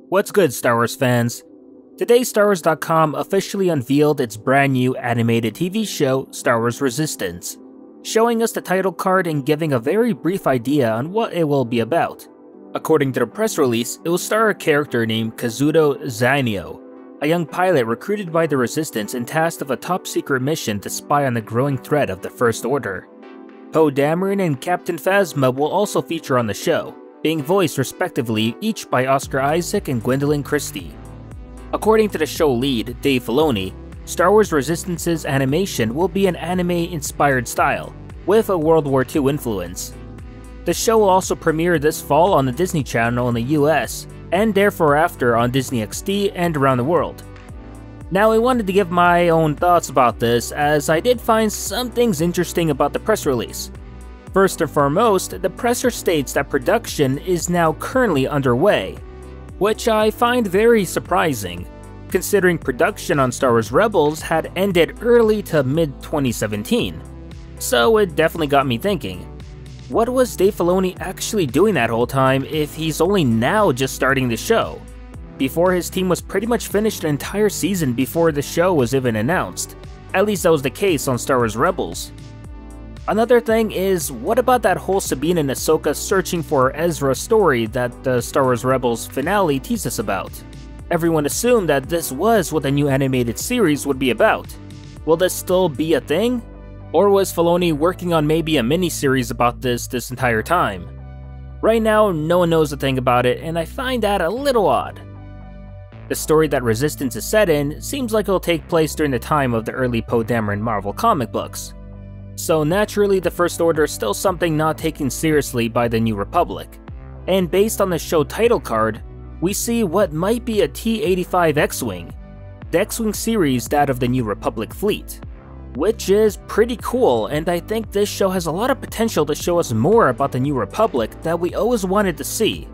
What's good, Star Wars fans? Today, StarWars.com officially unveiled its brand new animated TV show, Star Wars Resistance, showing us the title card and giving a very brief idea on what it will be about. According to the press release, it will star a character named Kazuto Zanio, a young pilot recruited by the Resistance and tasked with a top-secret mission to spy on the growing threat of the First Order. Poe Dameron and Captain Phasma will also feature on the show, being voiced respectively each by Oscar Isaac and Gwendolyn Christie. According to the show lead, Dave Filoni, Star Wars Resistance's animation will be an anime-inspired style, with a World War II influence. The show will also premiere this fall on the Disney Channel in the US, and therefore after on Disney XD and around the world. Now, I wanted to give my own thoughts about this, as I did find some things interesting about the press release. First and foremost, the presser states that production is now currently underway, which I find very surprising, considering production on Star Wars Rebels had ended early to mid-2017. So it definitely got me thinking, what was Dave Filoni actually doing that whole time if he's only now just starting the show, before his team was pretty much finished an entire season before the show was even announced? At least that was the case on Star Wars Rebels. Another thing is, what about that whole Sabine and Ahsoka searching for Ezra story that the Star Wars Rebels finale teased us about? Everyone assumed that this was what the new animated series would be about. Will this still be a thing? Or was Filoni working on maybe a mini-series about this entire time? Right now, no one knows a thing about it, and I find that a little odd. The story that Resistance is set in seems like it'll take place during the time of the early Poe Dameron Marvel comic books. So naturally, the First Order is still something not taken seriously by the New Republic. And based on the show title card, we see what might be a T-85 X-Wing, the X-Wing series that of the New Republic fleet, which is pretty cool, and I think this show has a lot of potential to show us more about the New Republic that we always wanted to see.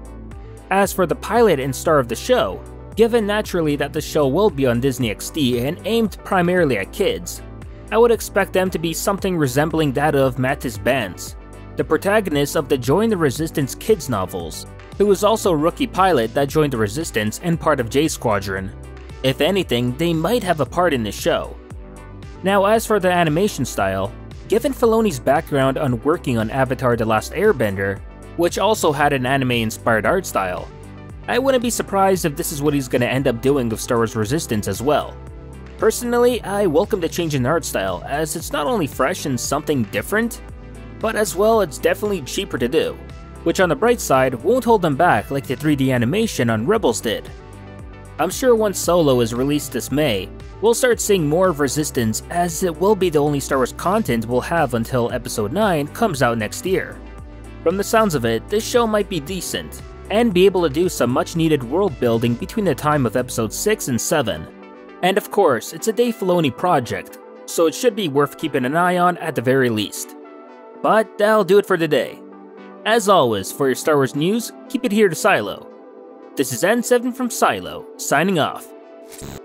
As for the pilot and star of the show, given naturally that the show will be on Disney XD and aimed primarily at kids, I would expect them to be something resembling that of Mattis Bance, the protagonist of the Join the Resistance kids novels, who was also a rookie pilot that joined the Resistance and part of J Squadron. If anything, they might have a part in this show. Now, as for the animation style, given Filoni's background on working on Avatar: The Last Airbender, which also had an anime-inspired art style, I wouldn't be surprised if this is what he's going to end up doing with Star Wars Resistance as well. Personally, I welcome the change in art style, as it's not only fresh and something different, but as well it's definitely cheaper to do, which on the bright side won't hold them back like the 3D animation on Rebels did. I'm sure once Solo is released this May, we'll start seeing more of Resistance, as it will be the only Star Wars content we'll have until Episode 9 comes out next year. From the sounds of it, this show might be decent, and be able to do some much needed world building between the time of Episode 6 and 7. And of course, it's a Dave Filoni project, so it should be worth keeping an eye on at the very least. But that'll do it for today. As always, for your Star Wars news, keep it here to Silo. This is N7 from Silo, signing off.